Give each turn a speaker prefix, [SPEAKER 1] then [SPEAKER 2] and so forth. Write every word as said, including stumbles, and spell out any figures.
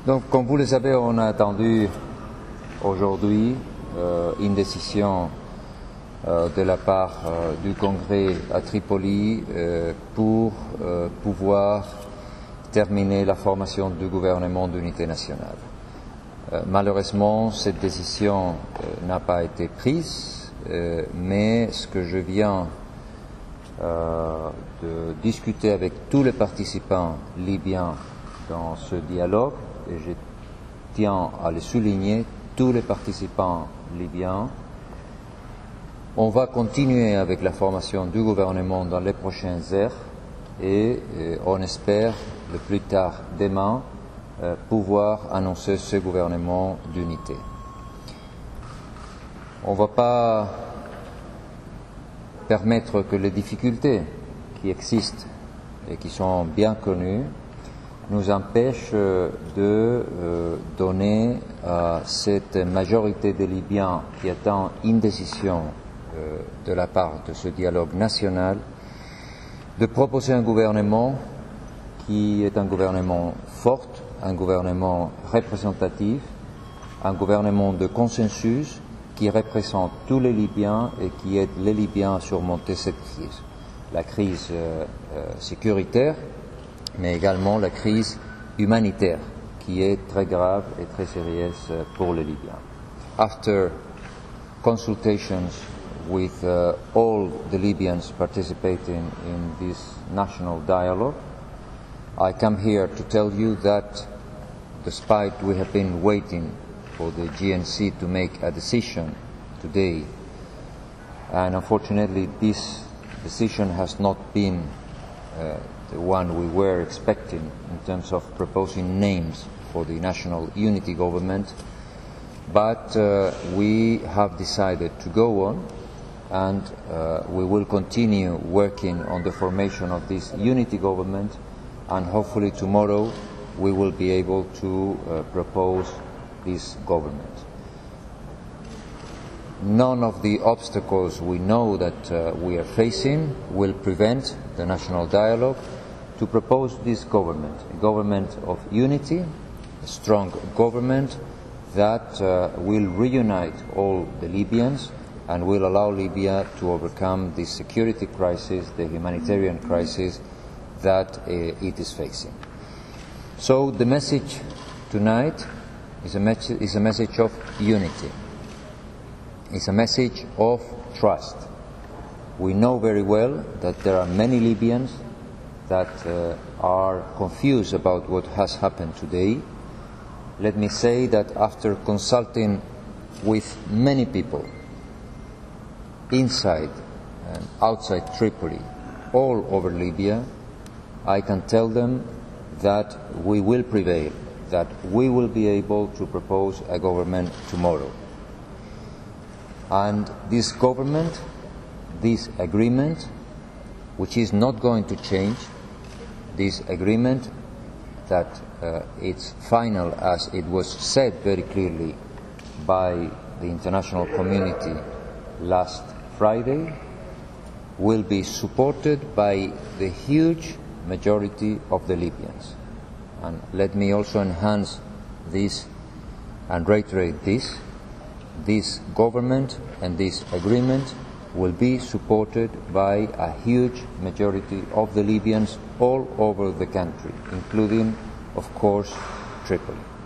[SPEAKER 1] Donc, comme vous le savez, on a attendu aujourd'hui euh, une décision euh, de la part euh, du Congrès à Tripoli euh, pour euh, pouvoir terminer la formation du gouvernement d'unité nationale. Euh, malheureusement, cette décision euh, n'a pas été prise, euh, mais ce que je viens euh, de discuter avec tous les participants libyens dans ce dialogue, et je tiens à le souligner, tous les participants libyens, on va continuer avec la formation du gouvernement dans les prochaines heures et, et on espère le plus tard demain euh, pouvoir annoncer ce gouvernement d'unité. On ne va pas permettre que les difficultés qui existent et qui sont bien connues nous empêchent de euh, donner à cette majorité des Libyens qui attend une décision euh, de la part de ce dialogue national de proposer un gouvernement qui est un gouvernement fort, un gouvernement représentatif, un gouvernement de consensus qui représente tous les Libyens et qui aide les Libyens à surmonter cette crise. La crise euh, euh, sécuritaire, mais également la crise humanitaire qui est très grave et très sérieuse pour les Libyens. After consultations with uh, all the Libyans participating in this national dialogue, I come here to tell you that despite we have been waiting for the G N C to make a decision today, and unfortunately this decision has not been uh, the one we were expecting in terms of proposing names for the national unity government, but uh, we have decided to go on and uh, we will continue working on the formation of this unity government, and hopefully tomorrow we will be able to uh, propose this government. None of the obstacles we know that uh, we are facing will prevent the national dialogue to propose this government, a government of unity, a strong government that uh, will reunite all the Libyans and will allow Libya to overcome the security crisis, the humanitarian crisis that uh, it is facing. So the message tonight is a, me is a message of unity. It's a message of trust. We know very well that there are many Libyans that uh, are confused about what has happened today. Let me say that after consulting with many people inside and outside Tripoli, all over Libya, I can tell them that we will prevail, that we will be able to propose a government tomorrow. And this government, this agreement, which is not going to change, this agreement that uh, it's final as it was said very clearly by the international community last Friday, will be supported by the huge majority of the Libyans. And let me also enhance this and reiterate this. This government and this agreement will be supported by a huge majority of the Libyans all over the country, including, of course, Tripoli.